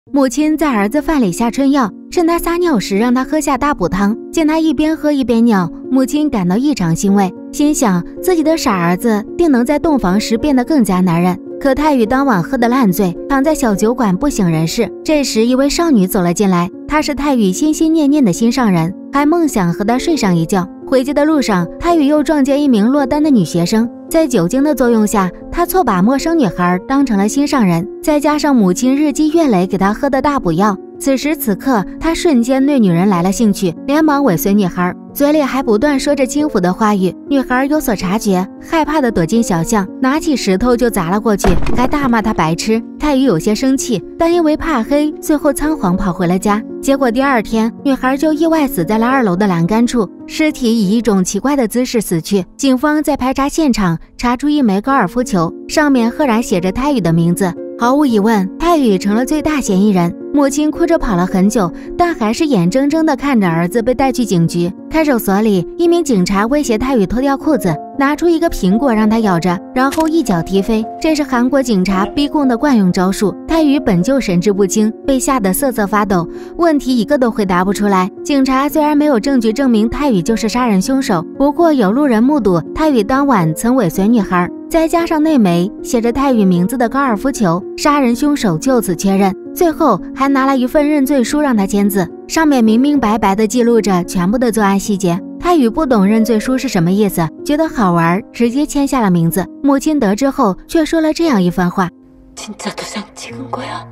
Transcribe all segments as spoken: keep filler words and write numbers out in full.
母亲在儿子饭里下春药，趁他撒尿时让他喝下大补汤。见他一边喝一边尿，母亲感到异常欣慰，心想自己的傻儿子定能在洞房时变得更加男人。可太宇当晚喝得烂醉，躺在小酒馆不省人事。这时一位少女走了进来，她是太宇心心念念的心上人，还梦想和他睡上一觉。回家的路上，太宇又撞见一名落单的女学生，在酒精的作用下，他错把陌生女孩当成了心上人，再加上母亲日积月累给他喝的大补药，此时此刻他瞬间对女人来了兴趣，连忙尾随女孩，嘴里还不断说着轻浮的话语。女孩有所察觉，害怕的躲进小巷，拿起石头就砸了过去，还大骂他白痴。太宇有些生气，但因为怕黑，最后仓皇跑回了家。结果第二天，女孩就意外死在了二楼的栏杆处，尸体以一种奇怪的姿势死去。警方在排查现场查出一枚高尔夫球，上面赫然写着太宇的名字。毫无疑问，太宇成了最大嫌疑人。母亲哭着跑了很久，但还是眼睁睁地看着儿子被带去警局。看守所里，一名警察威胁太宇脱掉裤子，拿出一个苹果让他咬着，然后一脚踢飞。这是韩国警察逼供的惯用招数。太宇本就神志不清，被吓得瑟瑟发抖，问题一个都回答不出来。警察虽然没有证据证明太宇就是杀人凶手，不过有路人目睹太宇当晚曾尾随女孩，再加上那枚写着太宇名字的高尔夫球，杀人凶手就此确认。最后还拿了一份认罪书让他签字，上面明明白白地记录着全部的作案细节。太宇不懂认罪书是什么意思，觉得好玩，直接签下了名字。母亲得知后却说了这样一番话： 진짜 도장 찍은 거야?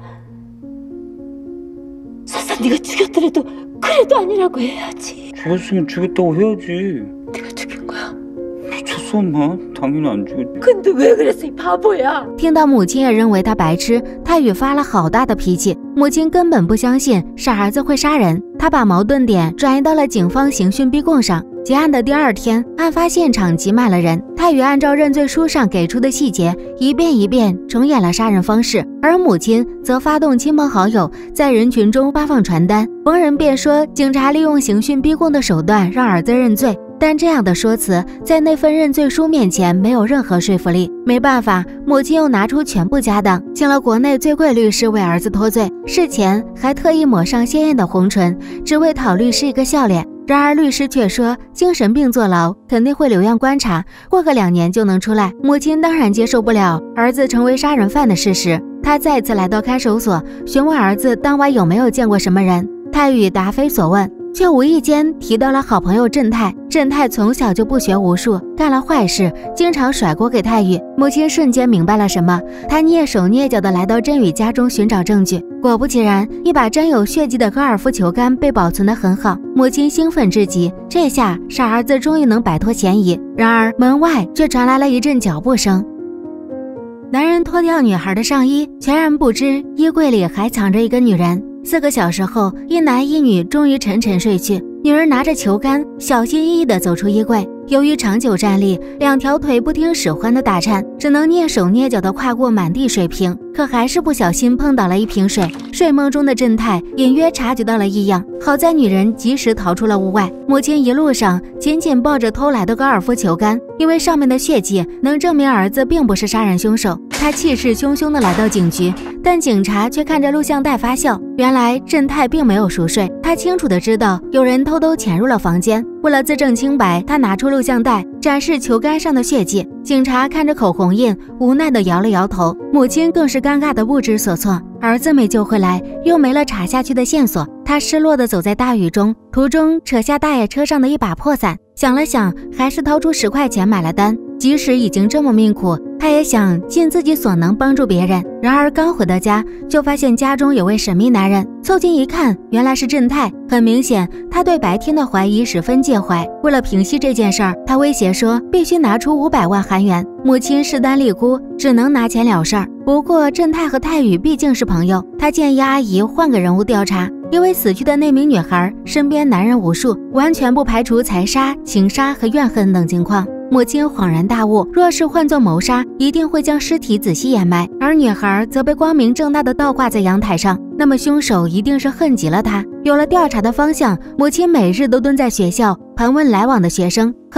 설사 네가 죽였더라도 그래도 아니라고 해야지. 죽였으면 죽였다고 해야지. 네가 죽인 거야? 미쳤어 엄마. 당연히 안 죽였지. 근데 왜 그랬어 이 바보야. 听到母亲也认为他白痴，太宇发了好大的脾气。母亲根本不相信傻儿子会杀人，他把矛盾点转移到了警方刑讯逼供上。结案的第二天，案发现场挤满了人，太宇按照认罪书上给出的细节，一遍一遍重演了杀人方式，而母亲则发动亲朋好友在人群中发放传单，逢人便说警察利用刑讯逼供的手段让儿子认罪。但这样的说辞在那份认罪书面前没有任何说服力。没办法，母亲又拿出全部家当，请了国内最贵律师为儿子脱罪，事前还特意抹上鲜艳的红唇，只为讨律师一个笑脸。然而律师却说精神病坐牢肯定会留院观察，过个两年就能出来。母亲当然接受不了儿子成为杀人犯的事实，她再次来到看守所，询问儿子当晚有没有见过什么人。太宇答非所问，却无意间提到了好朋友正太。正太从小就不学无术，干了坏事，经常甩锅给太宇。母亲瞬间明白了什么，她蹑手蹑脚地来到真宇家中寻找证据。果不其然，一把沾有血迹的高尔夫球杆被保存得很好。母亲兴奋至极，这下傻儿子终于能摆脱嫌疑。然而门外却传来了一阵脚步声。男人脱掉女孩的上衣，全然不知衣柜里还藏着一个女人。四个小时后，一男一女终于沉沉睡去。女人拿着球杆，小心翼翼地走出衣柜。由于长久站立，两条腿不听使唤的打颤，只能蹑手蹑脚地跨过满地水瓶，可还是不小心碰倒了一瓶水。睡梦中的正太隐约察觉到了异样，好在女人及时逃出了屋外。母亲一路上紧紧抱着偷来的高尔夫球杆，因为上面的血迹能证明儿子并不是杀人凶手。她气势汹汹地来到警局，但警察却看着录像带发笑。原来正太并没有熟睡，他清楚地知道有人偷偷潜入了房间。为了自证清白，他拿出录像带展示球杆上的血迹。警察看着口红印，无奈地摇了摇头。母亲更是尴尬的不知所措，儿子没救回来，又没了查下去的线索。他失落地走在大雨中，途中扯下大爷车上的一把破伞，想了想，还是掏出十块钱买了单。即使已经这么命苦，他也想尽自己所能帮助别人。然而刚回到家，就发现家中有位神秘男人，凑近一看，原来是正太。很明显，他对白天的怀疑十分介怀。为了平息这件事儿，他威胁说必须拿出五百万韩元。母亲势单力孤，只能拿钱了事儿。不过正太和太宇毕竟是朋友，他建议阿姨换个人物调查，因为死去的那名女孩身边男人无数，完全不排除财杀、情杀和怨恨等情况。母亲恍然大悟，若是换作谋杀，一定会将尸体仔细掩埋，而女孩则被光明正大的倒挂在阳台上，那么凶手一定是恨极了她。有了调查的方向，母亲每日都蹲在学校盘问来往的学生，可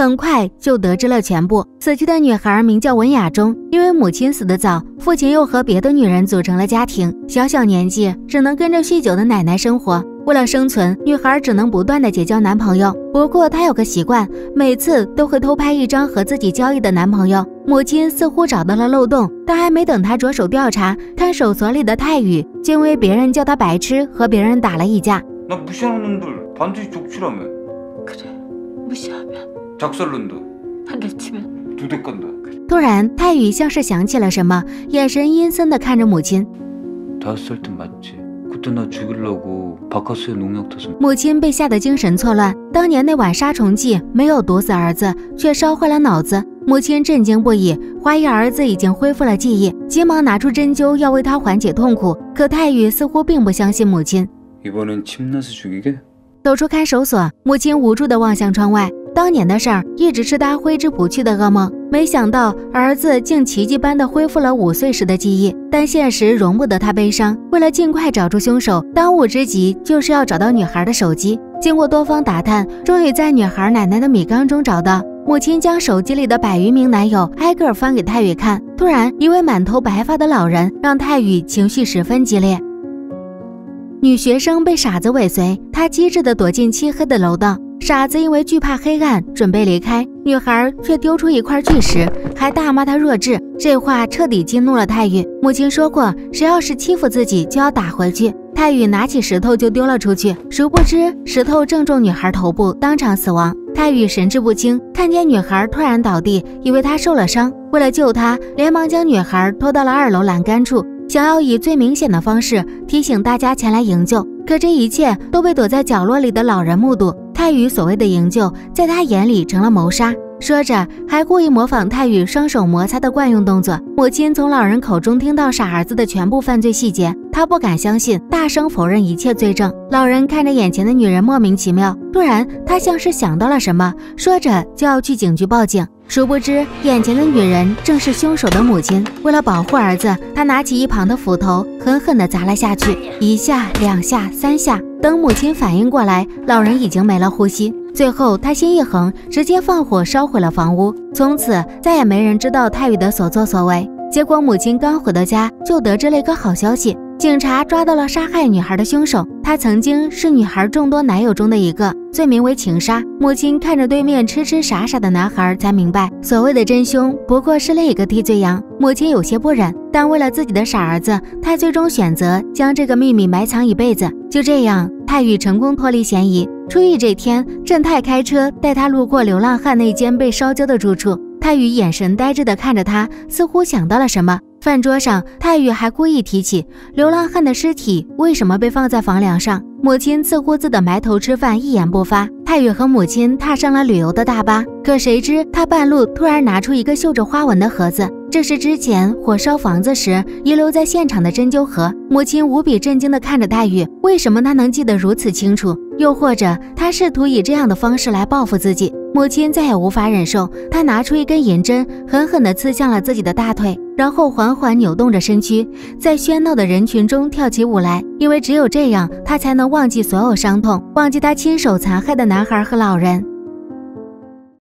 很快就得知了全部。死去的女孩名叫文雅中，因为母亲死得早，父亲又和别的女人组成了家庭，小小年纪只能跟着酗酒的奶奶生活。为了生存，女孩只能不断的结交男朋友。不过她有个习惯，每次都会偷拍一张和自己交易的男朋友。母亲似乎找到了漏洞，但还没等她着手调查，看守所里的泰宇就因为别人叫她白痴，和别人打了一架。 나 무시하는 놈들 반드시 족치라며. 그래, 무시하면 작살난다. 판을 치면 두 대 간다. 突然，泰宇像是想起了什么，眼神阴森地看着母亲。 다섯 살 때 맞지? 그때 나 죽이려고 바카스에 농약 타서 母亲被吓得精神错乱，当年那晚杀虫剂没有毒死儿子，却烧坏了脑子。母亲震惊不已，怀疑儿子已经恢复了记忆，急忙拿出针灸要为他缓解痛苦。可泰宇似乎并不相信母亲。 이번엔 침나서 죽이게? 走出看守所，母亲无助地望向窗外。当年的事儿一直是他挥之不去的噩梦，没想到儿子竟奇迹般地恢复了五岁时的记忆。但现实容不得他悲伤，为了尽快找出凶手，当务之急就是要找到女孩的手机。经过多方打探，终于在女孩奶奶的米缸中找到。母亲将手机里的百余名男友挨个翻给泰宇看。突然，一位满头白发的老人让泰宇情绪十分激烈。 女学生被傻子尾随，她机智地躲进漆黑的楼道。傻子因为惧怕黑暗，准备离开，女孩却丢出一块巨石，还大骂她弱智。这话彻底激怒了泰宇。母亲说过，谁要是欺负自己，就要打回去。泰宇拿起石头就丢了出去，殊不知石头正中女孩头部，当场死亡。泰宇神志不清，看见女孩突然倒地，以为她受了伤，为了救她，连忙将女孩拖到了二楼栏杆处。 想要以最明显的方式提醒大家前来营救，可这一切都被躲在角落里的老人目睹。泰宇所谓的营救，在他眼里成了谋杀。说着，还故意模仿泰宇双手摩擦的惯用动作。母亲从老人口中听到傻儿子的全部犯罪细节，她不敢相信，大声否认一切罪证。老人看着眼前的女人莫名其妙，突然他像是想到了什么，说着就要去警局报警。 殊不知，眼前的女人正是凶手的母亲。为了保护儿子，他拿起一旁的斧头，狠狠地砸了下去，一下、两下、三下。等母亲反应过来，老人已经没了呼吸。最后，他心一横，直接放火烧毁了房屋。从此，再也没人知道泰宇的所作所为。结果，母亲刚回到家，就得知了一个好消息：警察抓到了杀害女孩的凶手。他曾经是女孩众多男友中的一个。 罪名为情杀。母亲看着对面痴痴傻傻的男孩，才明白所谓的真凶不过是另一个替罪羊。母亲有些不忍，但为了自己的傻儿子，她最终选择将这个秘密埋藏一辈子。就这样，泰宇成功脱离嫌疑。初一这天，正太开车带他路过流浪汉那间被烧焦的住处，泰宇眼神呆滞地看着他，似乎想到了什么。 饭桌上，泰宇还故意提起流浪汉的尸体为什么被放在房梁上。母亲自顾自地埋头吃饭，一言不发。泰宇和母亲踏上了旅游的大巴，可谁知他半路突然拿出一个绣着花纹的盒子，这是之前火烧房子时遗留在现场的针灸盒。母亲无比震惊地看着泰宇，为什么他能记得如此清楚？又或者他试图以这样的方式来报复自己？母亲再也无法忍受，她拿出一根银针，狠狠地刺向了自己的大腿，然后缓缓扭动着身躯，在喧闹的人群中跳起舞来。因为只有这样，她才能忘记所有伤痛，忘记她亲手残害的男孩和老人。